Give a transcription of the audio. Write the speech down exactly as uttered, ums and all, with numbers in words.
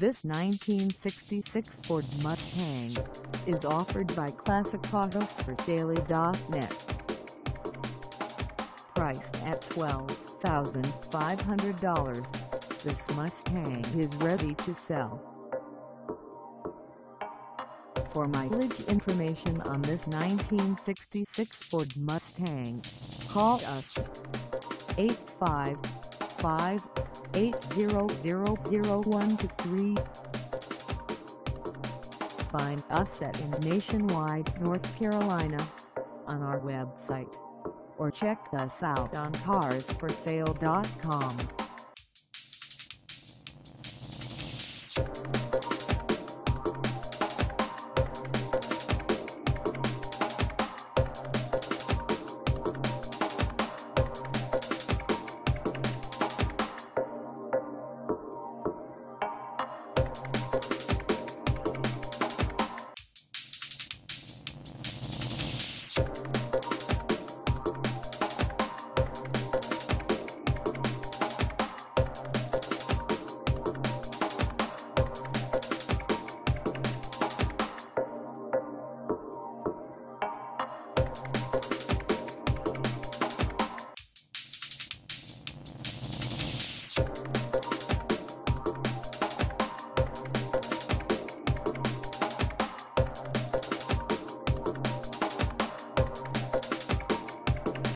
This nineteen sixty-six Ford Mustang is offered by Classic Autos For Sale dot net. Priced at twelve thousand five hundred dollars, this Mustang is ready to sell. For mileage information on this nineteen sixty-six Ford Mustang, call us eight five five, eight zero zero, zero one two three. Find us at in Nationwide, North Carolina on our website, or check us out on Cars For Sale dot com.